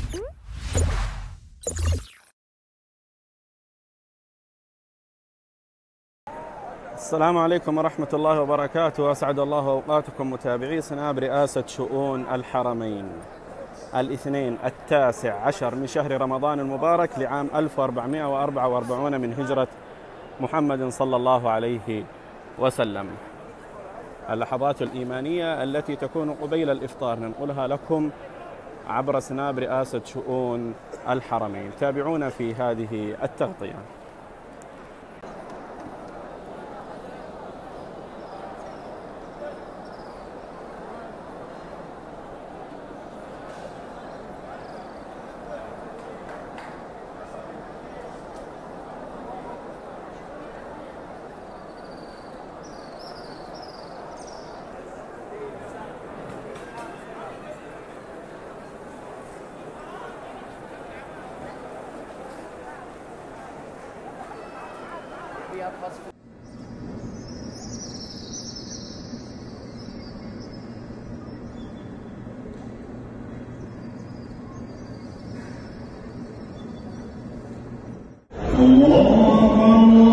السلام عليكم ورحمة الله وبركاته. أسعد الله أوقاتكم متابعي سناب رئاسة شؤون الحرمين. الاثنين 19 من شهر رمضان المبارك لعام 1444 من هجرة محمد صلى الله عليه وسلم. اللحظات الإيمانية التي تكون قبيل الإفطار ننقلها لكم عبر سناب رئاسة شؤون الحرمين. تابعونا في هذه التغطية. الله